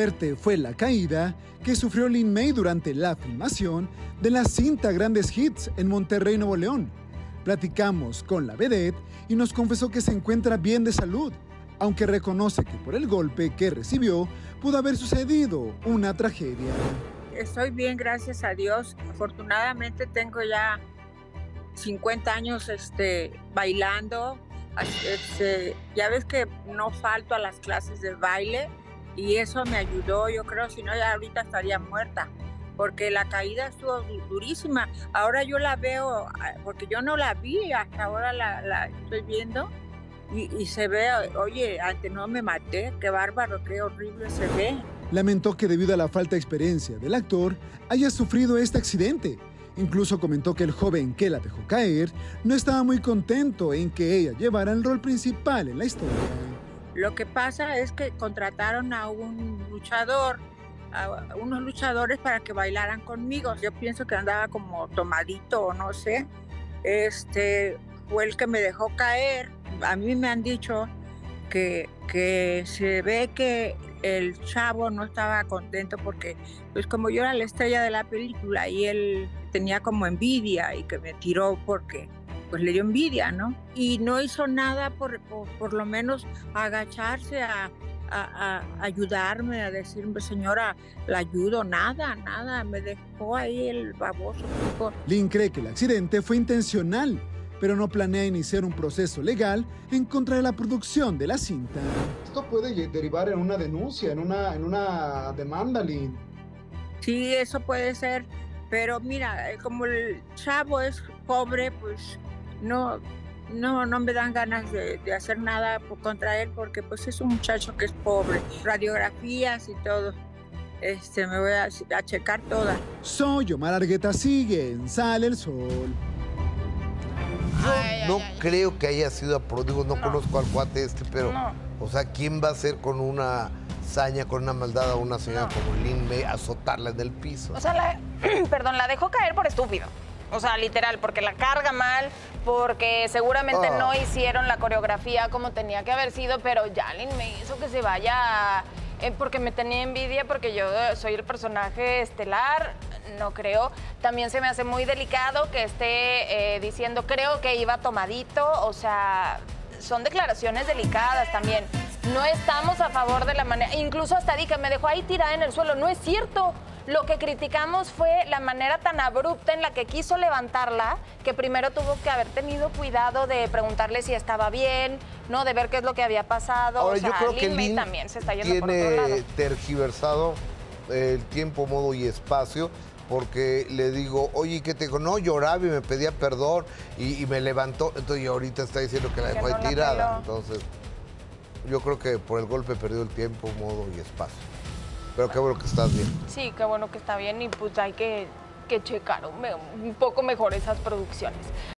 fuerte fue la caída que sufrió Lin-May durante la filmación de la cinta Grandes Hits en Monterrey, Nuevo León. Platicamos con la vedette y nos confesó que se encuentra bien de salud, aunque reconoce que por el golpe que recibió pudo haber sucedido una tragedia. Estoy bien, gracias a Dios. Afortunadamente tengo ya 50 años bailando. Ya ves que no falto a las clases de baile y eso me ayudó, yo creo, si no ya ahorita estaría muerta, porque la caída estuvo durísima. Ahora yo la veo, porque yo no la vi, hasta ahora la estoy viendo y se ve, oye, antes no me maté, qué bárbaro, qué horrible se ve. Lamentó que debido a la falta de experiencia del actor haya sufrido este accidente. Incluso comentó que el joven que la dejó caer no estaba muy contento en que ella llevara el rol principal en la historia. Lo que pasa es que contrataron a un luchador, a unos luchadores para que bailaran conmigo. Yo pienso que andaba como tomadito o no sé. Fue el que me dejó caer. A mí me han dicho que se ve que el chavo no estaba contento porque, pues como yo era la estrella de la película y él tenía como envidia y que me tiró porque pues le dio envidia, ¿no? Y no hizo nada por lo menos agacharse a ayudarme, a decirme, señora, la ayudo, nada, me dejó ahí el baboso. Lin cree que el accidente fue intencional, pero no planea iniciar un proceso legal en contra de la producción de la cinta. Esto puede derivar en una denuncia, en una demanda, Lin. Sí, eso puede ser, pero mira, como el chavo es pobre, pues no me dan ganas de hacer nada contra él, porque pues es un muchacho que es pobre. Radiografías y todo, me voy a checar todas. Soy Omar Argueta, sigue en Sale el Sol. No creo que haya sido no conozco al cuate pero, o sea, ¿quién va a hacer con una saña, con una maldad a una señora como Lin-May, azotarla en el piso? O sea, la dejó caer por estúpido. O sea, literal, porque la carga mal, porque seguramente no hicieron la coreografía como tenía que haber sido, pero ya Lin-May hizo que se vaya porque me tenía envidia, porque yo soy el personaje estelar, no creo. También se me hace muy delicado que esté diciendo, creo que iba tomadito, o sea, son declaraciones delicadas también. No estamos a favor de la manera, incluso hasta di que me dejó ahí tirada en el suelo, no es cierto. Lo que criticamos fue la manera tan abrupta en la que quiso levantarla, que primero tuvo que haber tenido cuidado de preguntarle si estaba bien, ¿no? De ver qué es lo que había pasado. Ahora, o sea, yo creo que Lin-May Lin también se está yendo por otro tiene lado. tergiversado el tiempo, modo y espacio, porque le digo, oye, ¿qué te digo? No, lloraba y me pedía perdón y me levantó. Entonces, ahorita está diciendo que la dejó ahí tirada. Entonces, yo creo que por el golpe perdió el tiempo, modo y espacio. Pero qué bueno que estás bien. Sí, qué bueno que está bien y pues hay que checar un poco mejor esas producciones.